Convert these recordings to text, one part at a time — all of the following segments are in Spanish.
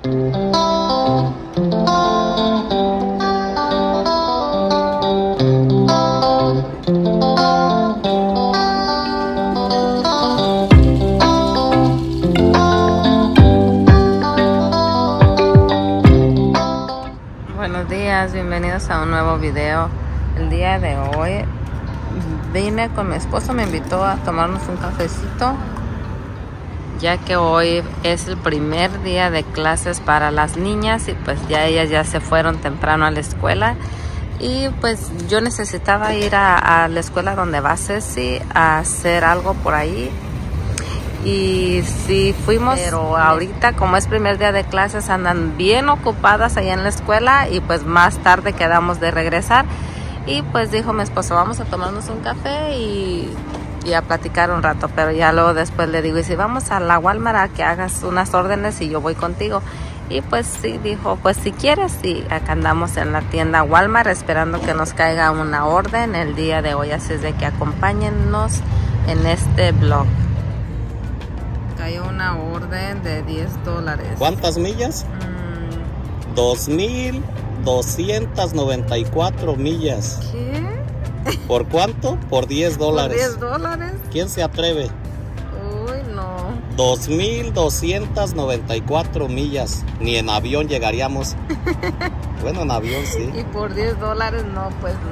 Buenos días, bienvenidos a un nuevo video. El día de hoy vine con mi esposo, me invitó a tomarnos un cafecito, ya que hoy es el primer día de clases para las niñas y pues ya ellas ya se fueron temprano a la escuela y pues yo necesitaba ir a la escuela donde va Ceci a hacer algo por ahí. Y sí fuimos, pero ahorita como es primer día de clases andan bien ocupadas allá en la escuela y pues más tarde quedamos de regresar y pues dijo mi esposo, vamos a tomarnos un café y a platicar un rato, pero ya luego después le digo, y si vamos a la Walmart a que hagas unas órdenes y yo voy contigo. Y pues sí, dijo, pues si quieres, y acá andamos en la tienda Walmart esperando que nos caiga una orden el día de hoy, así es de que acompáñennos en este vlog. Cayó una orden de $10. ¿Cuántas millas? 2,294 millas. ¿Qué? ¿Por cuánto? Por $10. ¿Por $10? ¿Quién se atreve? Uy, no. 2,294 millas. Ni en avión llegaríamos. Bueno, en avión sí. Y por $10 no, pues no.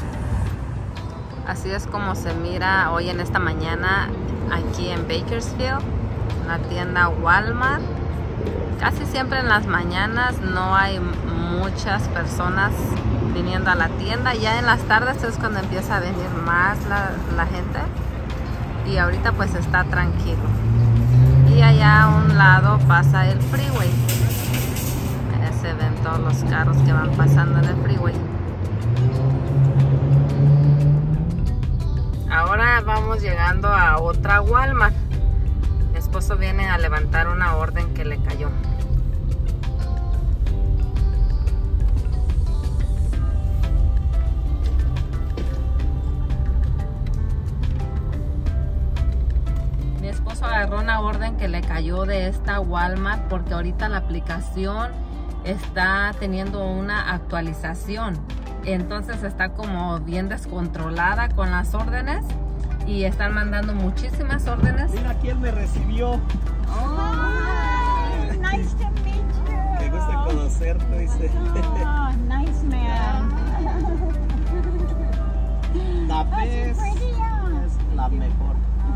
Así es como se mira hoy en esta mañana aquí en Bakersfield, la tienda Walmart. Casi siempre en las mañanas no hay muchas personas viniendo a la tienda. Ya en las tardes es cuando empieza a venir más la gente. Y ahorita pues está tranquilo. Y allá a un lado pasa el freeway. Allá se ven todos los carros que van pasando en el freeway. Ahora vamos llegando a otra Walmart. Mi esposo viene a levantar una orden que le cayó. Mi esposo agarró una orden que le cayó de esta Walmart porque ahorita la aplicación está teniendo una actualización. Entonces está como bien descontrolada con las órdenes. Y están mandando muchísimas órdenes. Mira quién me recibió. Hi, nice to meet you. Me gusta conocerte, dice. Oh, nice man. La vez es la mejor.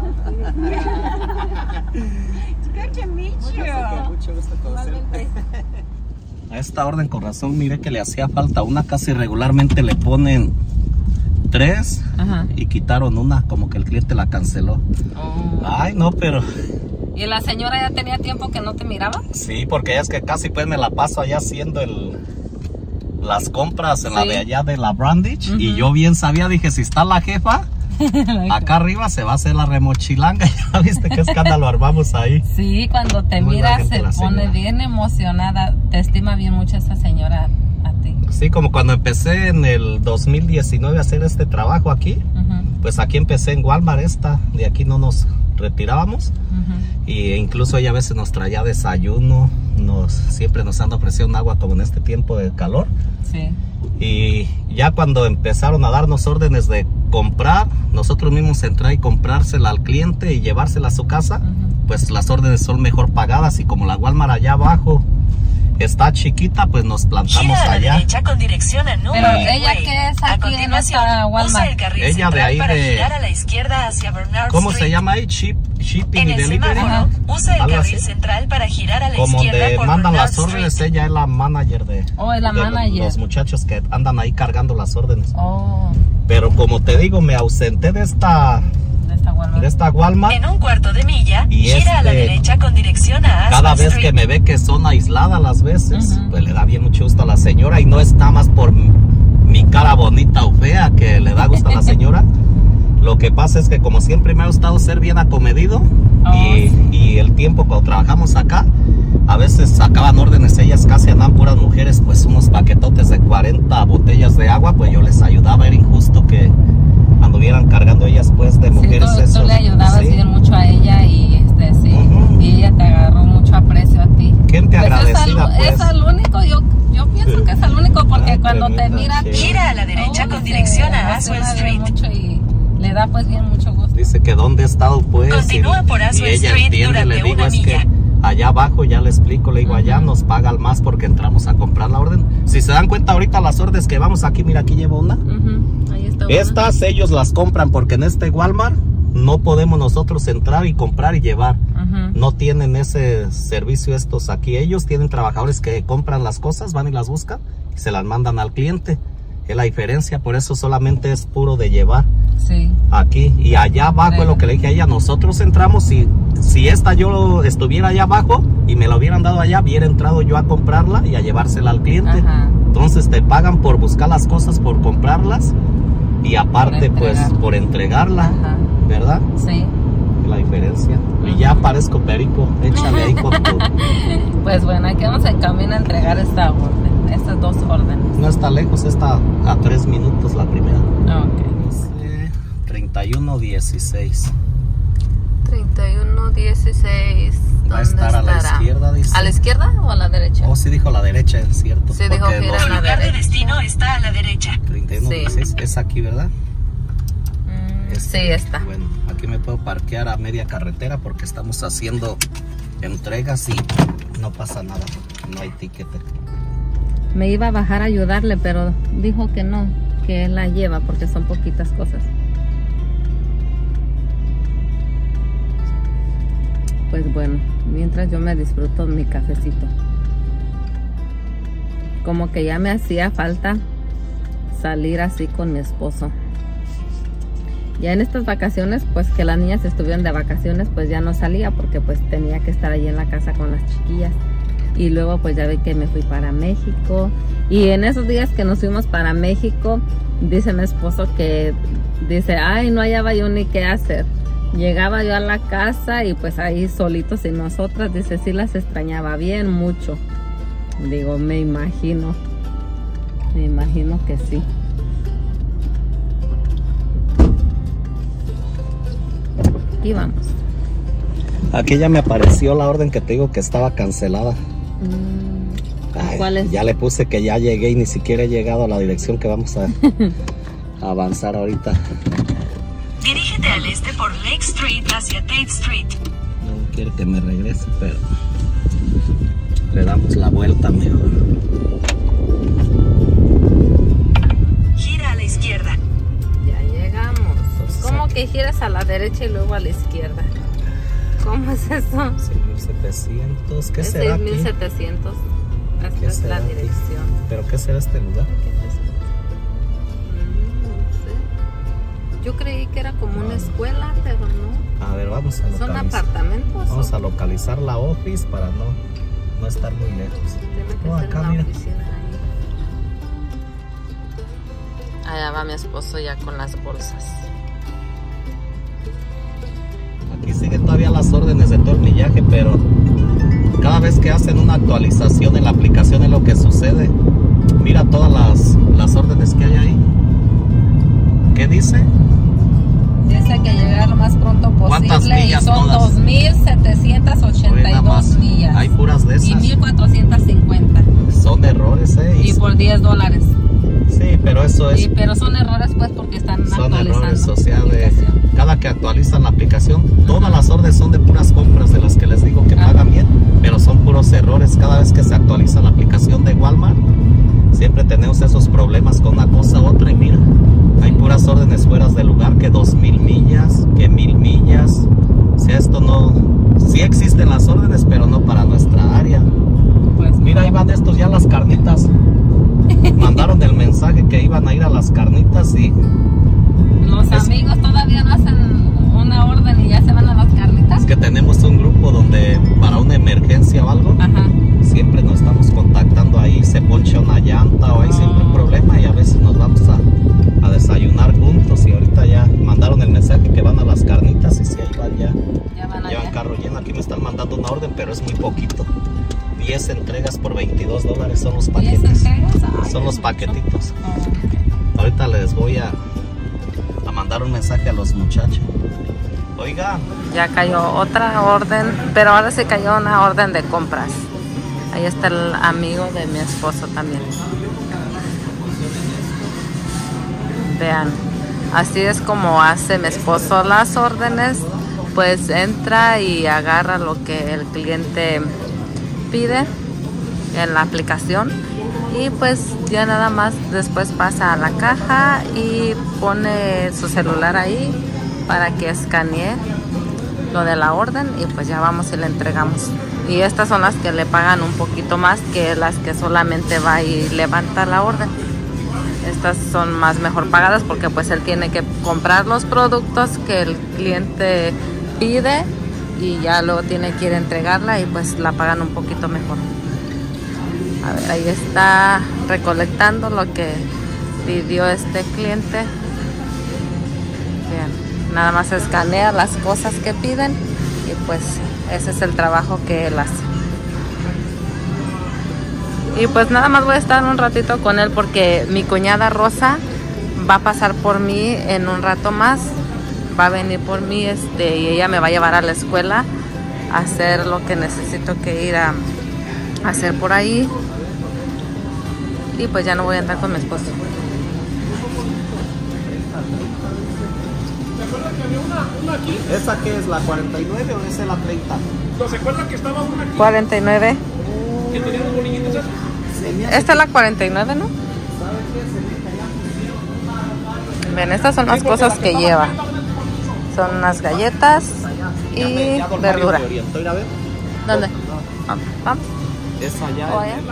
It's good to meet you. Mucho gusto conocerte. A esta orden con razón, mire que le hacía falta una, casi regularmente le ponen 3. Ajá. Y quitaron una, como que el cliente la canceló. Oh. Ay, no, pero... ¿Y la señora ya tenía tiempo que no te miraba? Sí, porque es que casi pues me la paso allá haciendo las compras en la de allá de la Brandage. Y yo bien sabía, dije, si está la jefa, acá arriba se va a hacer la remochilanga. Ya viste qué escándalo armamos ahí. Sí, cuando te mira se pone bien emocionada. Te estima bien mucho esa señora a ti. Sí, como cuando empecé en el 2019 a hacer este trabajo aquí, pues aquí empecé en Walmart de aquí no nos retirábamos. Y incluso ella a veces nos traía desayuno, siempre nos han ofrecido un agua como en este tiempo de calor. Sí. Y ya cuando empezaron a darnos órdenes de comprar, nosotros mismos entrar y comprársela al cliente y llevársela a su casa, pues las órdenes son mejor pagadas y como la Walmart allá abajo está chiquita, pues nos plantamos allá. allá. Derecha con dirección a Pero ella que es aquí en esta Walmart. El carril ella de ahí para de girar a la izquierda hacia Bernard ¿cómo Street. se llama ahí? Shipping En y el delivery. semáforo, usa el Algo carril así. central para girar a la Como izquierda donde por mandan Bernard las órdenes, Street. ella es la manager de, Oh, es la de manager. los muchachos que andan ahí cargando las órdenes. Oh, Pero como te digo, me ausenté de esta Walmart. En un cuarto de milla, Y gira a la derecha con dirección a cada Aspen vez Street. que me ve que son aisladas las veces, pues le da bien mucho gusto a la señora. Y no es nada más por mi cara bonita o fea que le da gusto a la señora. Lo que pasa es que como siempre me ha gustado ser bien acomedido. Y el tiempo cuando trabajamos acá, a veces sacaban órdenes, ellas casi andan puras mujeres, pues unos paquetotes de 40 botellas de agua, pues yo les ayudaba. Era injusto que anduvieran cargando ellas pues de mujeres. Sí, tú le ayudabas sí. bien mucho a ella y sí, y ella te agarró mucho aprecio a ti. ¿Quién te Pues agradecida pues? Es el único, yo pienso que es el único porque Ay, cuando te tremenda mira a ti, Gira a la derecha con dirección a Aswell Street. mucho y le da pues bien mucho gusto. Dice que dónde he estado pues. Continúa por Aswell y ella Street entiende, durante le digo una es milla. que allá abajo, ya le explico, le digo, allá nos pagan más porque entramos a comprar la orden. Si se dan cuenta ahorita las órdenes que vamos aquí, mira, aquí llevo una. Ahí está una. Estas ellos las compran porque en este Walmart no podemos nosotros entrar y comprar y llevar. No tienen ese servicio estos aquí. Ellos tienen trabajadores que compran las cosas, van y las buscan y se las mandan al cliente. Es la diferencia, por eso solamente es puro de llevar. Sí. Aquí y allá abajo es lo que le dije a ella. Nosotros entramos y si esta yo estuviera allá abajo y me la hubieran dado allá, hubiera entrado yo a comprarla y a llevársela al cliente. Ajá. Entonces te pagan por buscar las cosas, por comprarlas y aparte pues por entregarla. Ajá. ¿Verdad? Sí. La diferencia. Y ya parezco perico. Échale ahí con tu... Pues bueno, aquí vamos en camino a entregar esta orden, estas dos órdenes. No está lejos, está a 3 minutos la primera. Ok. Dice 3116. 3116. Va a estar a la izquierda, dice. ¿A la izquierda o a la derecha? Oh, sí dijo a la derecha, es cierto. Sí, dijo que era Tu a la lugar de derecha. destino está a la derecha. 3116 es aquí, ¿verdad? Sí, está. Bueno, aquí me puedo parquear a media carretera porque estamos haciendo entregas y no pasa nada, no hay tiquete. Me iba a bajar a ayudarle, pero dijo que no, que él la lleva porque son poquitas cosas. Pues bueno, mientras yo me disfruto mi cafecito. Como que ya me hacía falta salir así con mi esposo. Ya en estas vacaciones, pues que las niñas estuvieron de vacaciones, pues ya no salía porque pues tenía que estar ahí en la casa con las chiquillas. Y luego pues ya ve que me fui para México. Y en esos días que nos fuimos para México, dice mi esposo que dice, ay, no hallaba yo ni qué hacer. Llegaba yo a la casa y pues ahí solitos y nosotras, dice, sí las extrañaba bien mucho. Digo, me imagino que sí. Aquí vamos. Aquí ya me apareció la orden que te digo que estaba cancelada. Ay, ¿Cuál es? ya le puse que ya llegué y ni siquiera he llegado a la dirección que vamos a avanzar ahorita. Dirígete al este por Lake Street hacia Tate Street. No quiere que me regrese, pero le damos la vuelta mejor. Gira a la izquierda. Ya llegamos. ¿Cómo que giras a la derecha y luego a la izquierda? ¿Cómo es eso? 6700, ¿qué Es será aquí? 6700. Esta ¿Qué es será la aquí? dirección. ¿Pero qué será este lugar? No sé. Yo creí que era como una escuela, pero no. A ver, vamos a ¿Son localizar. apartamentos? Vamos o a localizar la office para no estar muy lejos. tiene que Oh, ser acá, una mira. oficina ahí? Allá va mi esposo ya con las bolsas. Aquí siguen todavía las órdenes de tornillaje, pero cada vez que hacen una actualización en la aplicación es lo que sucede. Mira todas las órdenes que hay ahí. ¿Qué dice? Dice que llegar lo más pronto ¿Cuántas posible y millas son todas? 2,782 millas. Hay puras de Y esas. 1,450. Son errores, Y por $10. Sí, pero eso es. Sí, pero son errores pues porque están Son actualizando. errores, o sea, la aplicación. cada que actualizan la aplicación, todas las órdenes son de puras compras de las que les digo que pagan bien, pero son puros errores. Cada vez que se actualiza la aplicación de Walmart, siempre tenemos esos problemas con una cosa u otra y mira, hay puras órdenes fuera de lugar, que 2000 millas, que 1000 millas. O sea, esto no... Sí existen las órdenes, pero no para nuestra área. Pues Mira, ahí van estos ya las carnitas. Mandaron el mensaje que iban a ir a las carnitas y... los amigos todavía no hacen una orden y ya se van a las carnitas. Es que tenemos un grupo donde para una emergencia o algo, Ajá. siempre nos estamos contactando ahí, se poncha una llanta o hay siempre un problema y a veces nos vamos a desayunar juntos y ahorita ya mandaron el mensaje que van a las carnitas y si ahí van ya Ya van llevan allá. carro lleno. Aquí me están mandando una orden, pero es muy poquito. 10 entregas por $22 son los paquetes. entregas? Ay, Son los es paquetitos. mucho. Ahorita les voy a mandar mandar un mensaje a los muchachos. Oiga. Ya cayó otra orden, pero ahora sí cayó una orden de compras. Ahí está el amigo de mi esposo también. Vean, así es como hace mi esposo las órdenes. Pues entra y agarra lo que el cliente pide en la aplicación. Y pues ya nada más después pasa a la caja y pone su celular ahí para que escanee lo de la orden y pues ya vamos y le entregamos. Y estas son las que le pagan un poquito más que las que solamente va y levanta la orden. Estas son más mejor pagadas porque pues él tiene que comprar los productos que el cliente pide y ya luego tiene que ir a entregarla y pues la pagan un poquito mejor. A ver, ahí está recolectando lo que pidió este cliente. Bien, nada más escanea las cosas que piden y pues ese es el trabajo que él hace. Y pues nada más voy a estar un ratito con él porque mi cuñada Rosa va a pasar por mí en un rato más. Va a venir por mí y ella me va a llevar a la escuela a hacer lo que necesito que ir a hacer por ahí. Y pues ya no voy a entrar con mi esposo. ¿Esa qué es? ¿La 49 o esa es la 30? ¿No se acuerda que estaba una aquí? 49. Que tenía los bolillitos? Esta es la 49, ¿no? Ven, estas son las cosas que lleva. Son unas galletas y verdura. ¿Dónde? Vamos. Es allá. ¿O allá?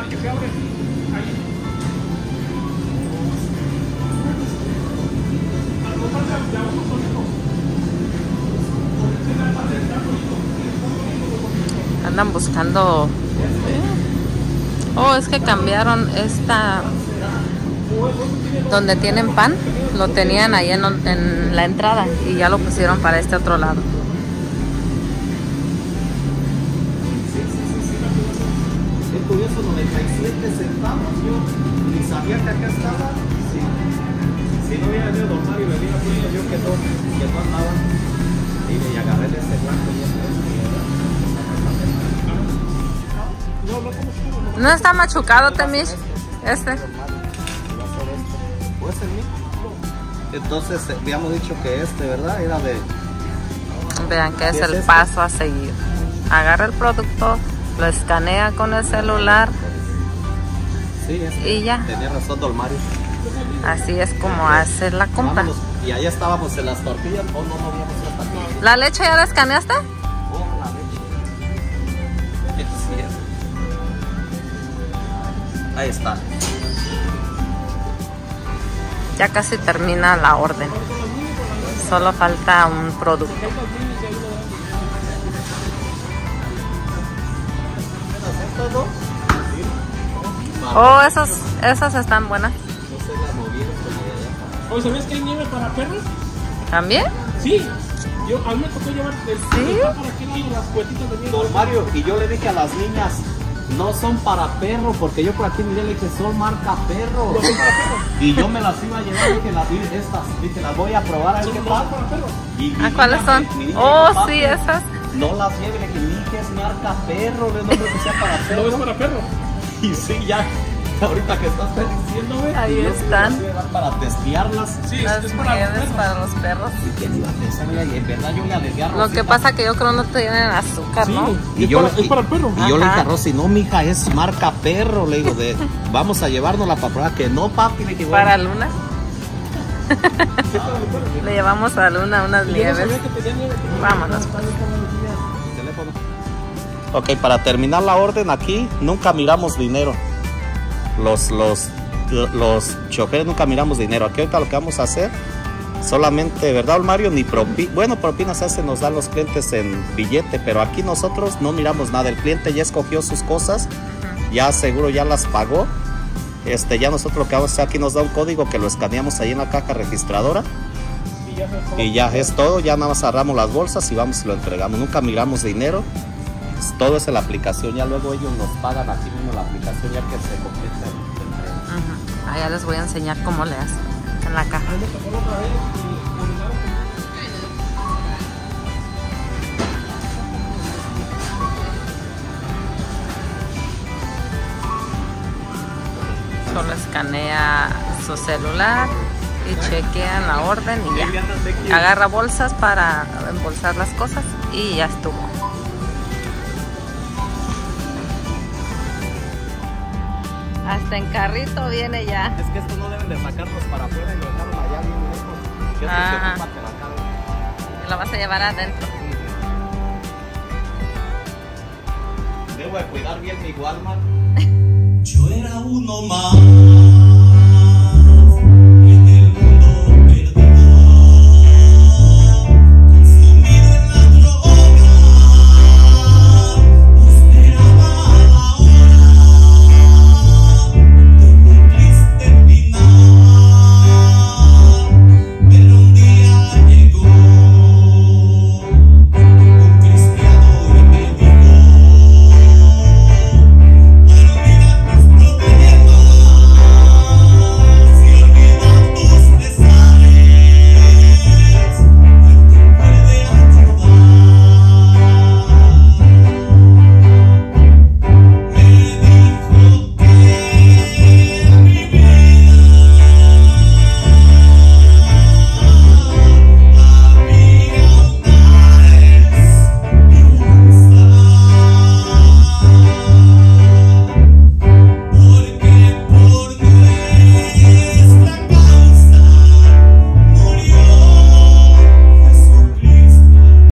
Andan buscando. Oh, es que cambiaron esta. Donde tienen pan, lo tenían ahí en la entrada y ya lo pusieron para este otro lado. Es curioso, 97 centavos. Yo ni sabía que acá estaba. Si no hubiera venido Don Mario, venía yo que no andaba. Y agarré de este blanco y ¿No está machucado, Temish? Este. ¿Puede ser mío? Entonces, habíamos dicho que ¿verdad? Era de... Vean que es el este? paso a seguir. Agarra el producto, lo escanea con el celular. Sí, y ya. Tenía razón, Don Mario. Así es como hacer la compra. Vámonos. Y allá estábamos en las tortillas. ¿O no habíamos las tortillas? ¿La leche ya la escaneaste? Oh, la leche. Sí, ahí está. Ya casi termina la orden. Solo falta un producto. Oh, esas están buenas. Oye, ¿sabías que hay nieve para perros? ¿También? Sí. A mí me tocó llevar ¿Sí? para aquel lado las cuetitas de nieve. Don Mario, y yo le dije a las niñas, no son para perro, porque yo por aquí miré, le dije, son marca perro. No son para perros. Y yo me las iba a llevar, dije, las voy a probar a ver qué tal. ¿A cuáles son? Oh, sí, esas. No las lleve, le dije, ni que es marca perro, no creo que sea para perro. No es para perro. Y sí, ya, ahorita que estás diciendo, güey. Ahí y yo están. las iba a llevar para testearlas. Sí, Las es para los nieves perros. para los perros. Y que iba a pensar, y en verdad yo le alegué a Lo Rosita. que pasa que yo creo no tienen azúcar, Sí, ¿no? Y es, yo, es para el perro. Y yo le dije a Ajá. Rosy, no, mija, es marca perro. Le digo, vamos a llevárnosla para probar. Que no, papi. Le dije, bueno. Para Luna. Le llevamos a Luna unas Yo no nieves. sabía que tenía nieve. Vámonos, pues. Teléfono. Ok, para terminar la orden aquí, nunca miramos dinero. Los choferes nunca miramos dinero. Aquí ahorita lo que vamos a hacer, solamente, ¿verdad, Mario? Ni propinas nos dan los clientes en billete, pero aquí nosotros no miramos nada. El cliente ya escogió sus cosas, ya seguro ya las pagó. Ya nosotros lo que vamos a hacer aquí, nos da un código que lo escaneamos ahí en la caja registradora. Y ya es todo, ya nada más agarramos las bolsas y vamos y lo entregamos. Nunca miramos dinero. Todo es en la aplicación, ya luego ellos nos pagan aquí mismo en la aplicación ya que se completa el entrega. Allá les voy a enseñar cómo le hacen en la caja. Ahí me tocó la otra vez y Solo escanea su celular y chequean la orden y ya. Agarra bolsas para embolsar las cosas y ya estuvo. Hasta en carrito viene ya. Es que estos no deben de sacarlos para afuera y lo dejaron allá bien lejos. Que Ah. se ocupa que la acaben. Lo vas a llevar adentro. Debo de cuidar bien mi Walmart. Yo era uno más.